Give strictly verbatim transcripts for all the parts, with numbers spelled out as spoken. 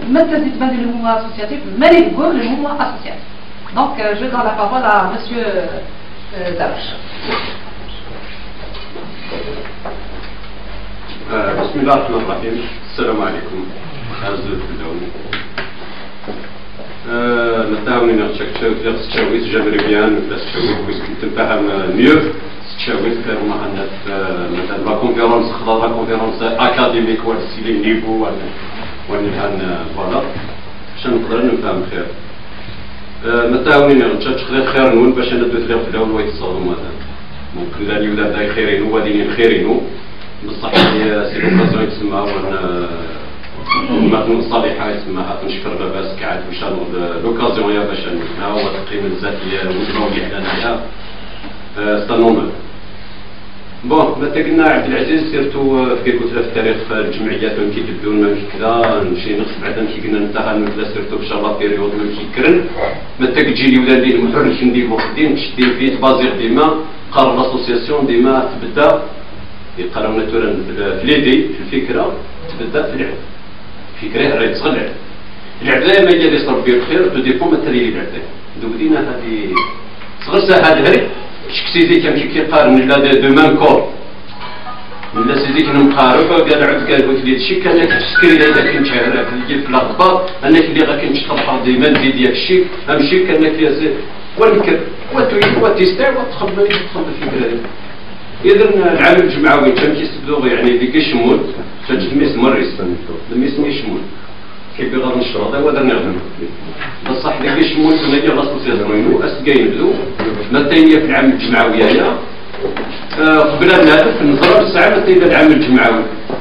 ما تزيد من le mouvement associatif ما يقول le mouvement associatif. Donc je donne la parole à monsieur Dabash. بسم الله الرحمن الرحيم. السلام عليكم. أعزائي الدولة. نتعاون نرجع في التشاويت جمريان في التشاويت ويسكت نفهم ميو التشاويت كانوا معنا في مثلا لا كونفيرونس خلال لا كونفيرونس أكاديميك ولا سيلي نيفو ولا ولا هان فوالا باش نقدر نفهم خير. نتعاون نرجع تخلي خير نون باش ندوي في الأول ويتصلوا مثلا ممكن لا يولا داي خيرين وبعدين خيرين بصح هي سي لوكازيون يتسمى المخدوم الصالحة يسمىها تنشكر لاباس كعاد باش لوكازيون يا باش نفهمها والقيمة الذاتية والموضوع هنايا سانومال. بون متى قلنا عبد العزيز سيرتو في قلت له في التاريخ الجمعيات وين كيتبداو ما كذا نمشي نقص بعدا كي قلنا ننتهى مثلا سيرتو في شهر بيريود ما كيكرن متى كتجي لي ولادي المحرك نديرو خديم تشدي فيه بازيغ ديما قرر لاسوسياسيون ديما تبدا يقراو ناتورا في ليدي في الفكرة تبدا في العب فكرة راهي تصغر العبدة ما جا يصرف بيه الخير تو ديبون من تريلي العبدة دو بدينا هذه صغر ساهل هري شكسيزي كان كي كيقارن لا دو مام كور ولا سيدي كنا مقارب قال عبد قال قلت لي هادشي كان تسكري اذا كنت شاعر في الاخبار انك اللي غا كنت تطبق ديما ديال الشيء امشي كان فيها ونكر وتيستاع وتخبر تخبر الفكرة هذه. إذا العمل الجمعوي كان كيستبدو يعني ديك الشمول تجميس مريس لما يسمي شمول كيف يغادر الشرط هذا هذا نخدم بصح ديك الشمول كنا ديال لاسوسياسيون اس كاينبدو مثلا في العمل الجمعوي هذا قبل ان نهدف نزرع ساعه مثلا العمل الجمعوي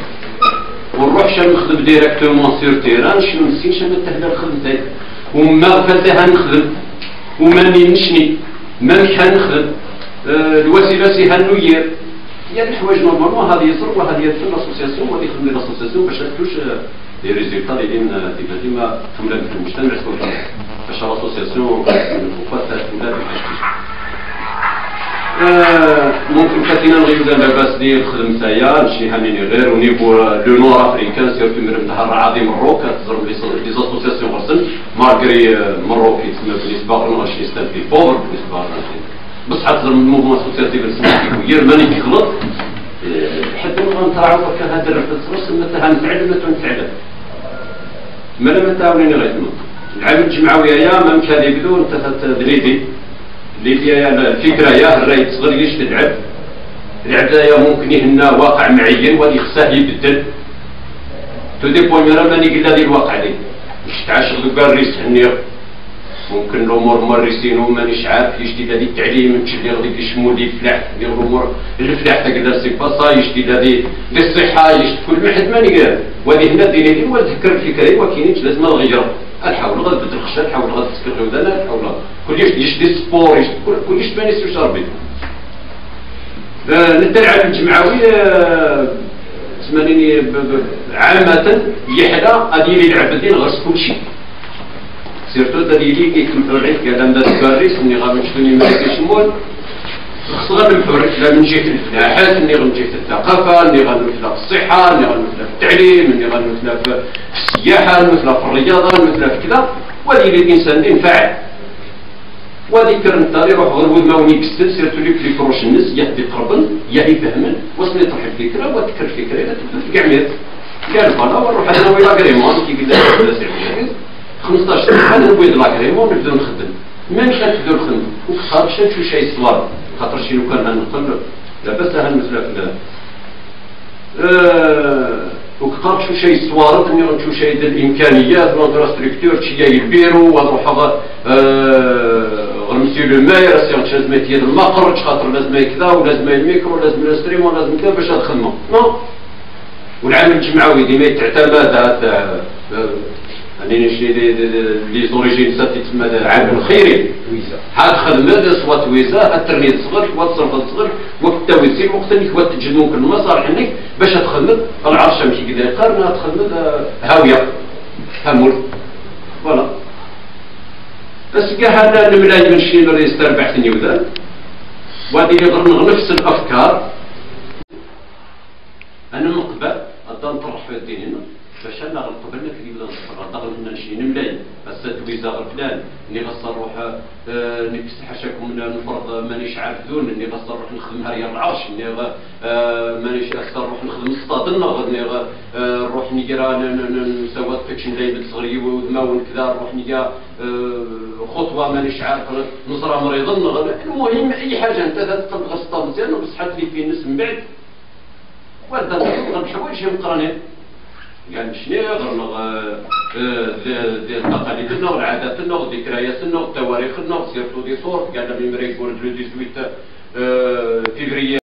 ونروح شنو نخدم ديريكتومون سير تيران شنو نسين شنو تهدر خدمتي وما غفلتها نخدم وما نشني ما كان نخدم الوسيله سي هانوير يعني الحوايج نورمالمون هذه يصر وهذه يدخل لاسوسياسيون وهذه يخدم لاسوسياسيون باش تكتوش دي ريزولتا اللي ديما ديما تولد في المجتمع سواء باش لاسوسياسيون الخوفات تولد ممكن كاتينا نغيو لاباس ديال الخدمة تاعيا نمشي هانيني غير ونيفو لو نور افريكان سيرتو مرم نهار عادي مروك كتضرب لي زاسوسياسيون غرسن مالغري مروك يتسمى بالنسبه غنغشي ستانتي بوبر بالنسبه بصح تضرب الموفمون اسوسياتيف السماحي كبير ماني كيغلط حتى نبغى نتراعوا هكا هذا الرفض مثلا نفعل ما تنفعل مالا ما تعاونيني غيتما العمل الجمعوي يا ما مكان يبدو انت تدريدي اللي هي الفكره يا الراي تصغر ليش تلعب العبايه ممكن يهنا واقع معين وغادي خصاه يبدل تو دي بوين راه ماني قلنا لي الواقع دي باش تعاشر دوكا الريس هني ممكن الامور مورسين ومانيش عارف يشتي هذه التعليم تشدي غادي يشمو لي الفلاح ديال الامور الفلاح تاع كذا سي باسا يشتي هذه للصحه يشتي كل واحد ماني قال وهذه هنا ديري لي وتذكر الفكره وكاينينش لازم نغير نحاول غادي تبدل الخشب نحاول غادي تسكر الودان نحاول كل يشتي السبور يشتي كل يشتي ماني سوش ربي التلعب الجمعوي ثمانيني عامه يحلى غادي يلعب الدين غير كل شيء سيرتو دليلي كيكملوا عليك قال انا داكاريس اني غادي نشتوني ماشي شمول خص غادي نفرق لا من جهه الفلاحات اني غادي نجي في الثقافه اني غادي نمثلها في الصحه اني غادي نمثلها في التعليم اني غادي نمثلها في السياحه نمثلها في الرياضه نمثلها في كذا وهذه الانسان اللي ينفع وهذيك النتا يروح غير ود ما وني كستل سيرتو لي في كروش الناس يهدي قربن يا يفهمن وصل يطرح الفكره وتذكر الفكره لا تبدا في كاع ميت قال فوالا ونروح انا ويلا كريمون كي قلنا خمسطاش سنه انا نبغي لاكريمون نبداو نخدم ما مشات نبداو نخدم وخاطر باش نشوف شي صواب خاطر شي لو كان غنقل لاباس هنمثلها في ااا وكقرب شو شي صوارد اني غنشوف شي ديال الامكانيات لانفراستركتور شي جاي البيرو ونروح غنمشي لو ماير سي لازم ديال المقر خاطر لازم كذا ولازم الميكرو لازم الاستريم ولازم كذا باش نخدمو نو والعمل الجمعوي ديما تعتمد على يعني نشري لي زوريجين ساتي تما العمل الخيري هاد خدمه سوا تويزا الترنيد صغر والصرف صغر وقت التوزيع وقت اللي كنت تجد ممكن المصالح انك باش تخدم العرشه ماشي كذا يقارن تخدم هاويه همول فوالا بس كاع هذا الملاي من شي اللي يستربحتني وذا وهذه اللي نفس الافكار انا نقبل غدا نطرح في الدين باش انا قبلنا كي نبدا نصبر نقدر نمشي نملاي التويزا غرفلان اني غصر نروح آه نكس حاشاكم نفرض مانيش عارف ذون اني غصر نروح نخدم هاريا العرش اني آه مانيش غصر نروح نخدم الصاد النغ اني آه نروح نقرا نسوى فيكشن ليبل صغير وذماون كذا نروح نقرا آه خطوه مانيش عارف نصرى مريض النغ. المهم اي حاجه انت تقلب غصه مزيان وبصحت لي في الناس من بعد ودا نغلب حوايج مقرنين يعني شنو غير التقاليد والعادات والذكريات والتواريخ سيرتو دي صور كان من مريكور ثمانية عشر فبراير